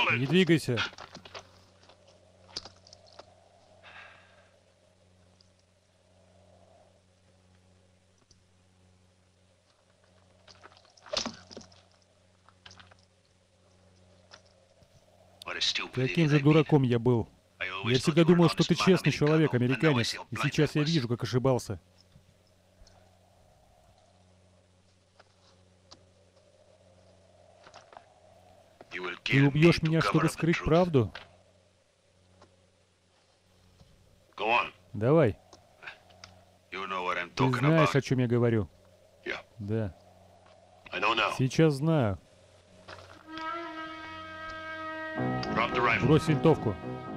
Не двигайся. Каким же дураком я был. Я всегда думал, что ты честный человек, американец, и сейчас я вижу, как ошибался. Ты убьешь меня, чтобы скрыть правду? Давай. Ты знаешь, о чем я говорю? Да. Сейчас знаю. Брось винтовку.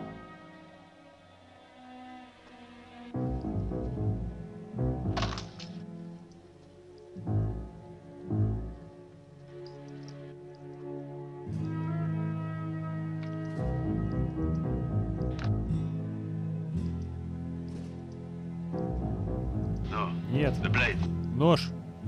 Нет. Нож.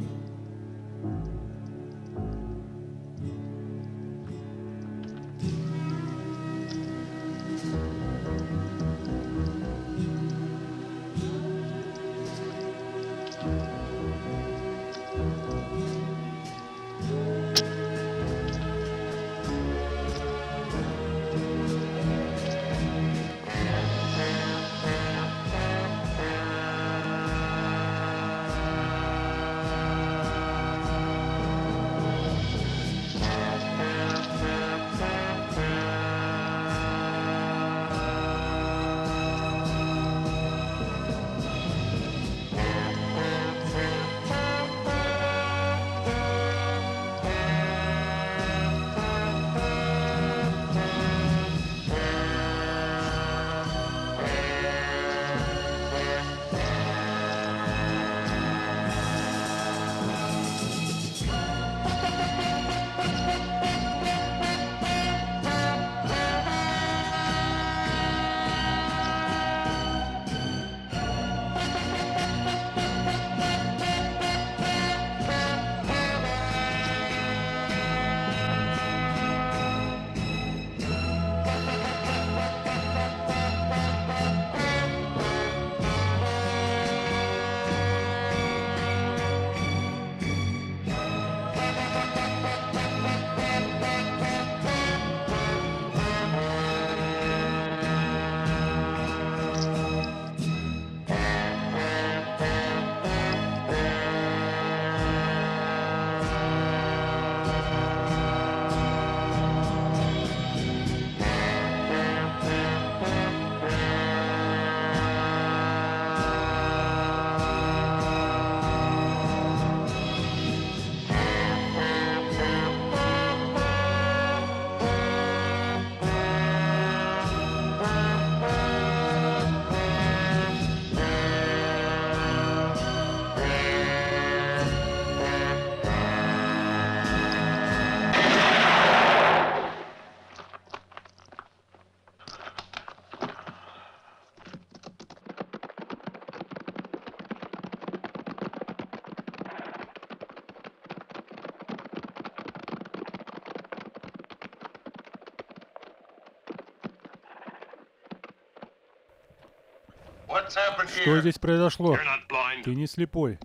Что здесь произошло? Ты не слепой.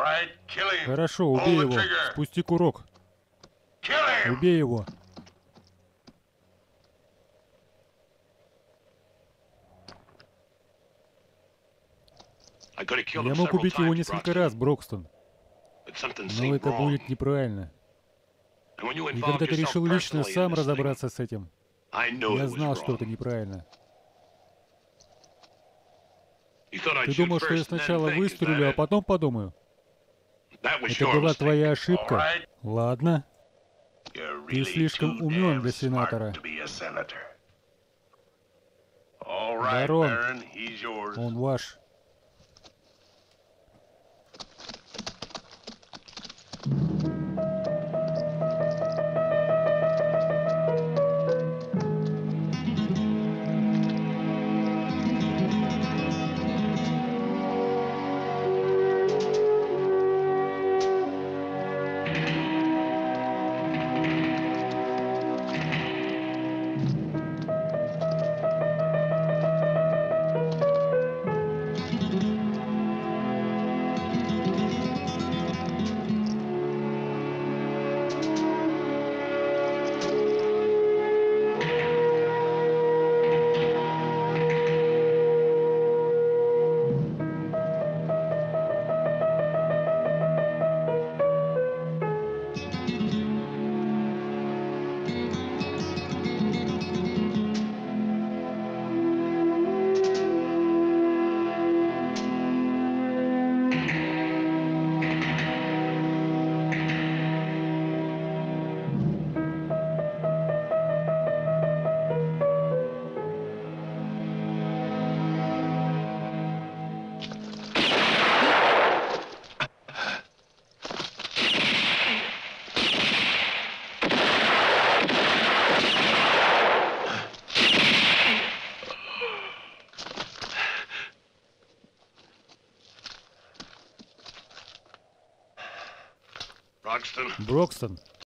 Хорошо, убей его. Спусти курок. Убей его. Я мог убить его несколько раз, Брокстон. Но это будет неправильно. И когда ты решил лично сам разобраться с этим, я знал, что это неправильно. Ты думал, что я сначала выстрелю, а потом подумаю? Это была твоя ошибка. Ладно. Ты слишком умен для сенатора. Барон, он ваш. Брокстон,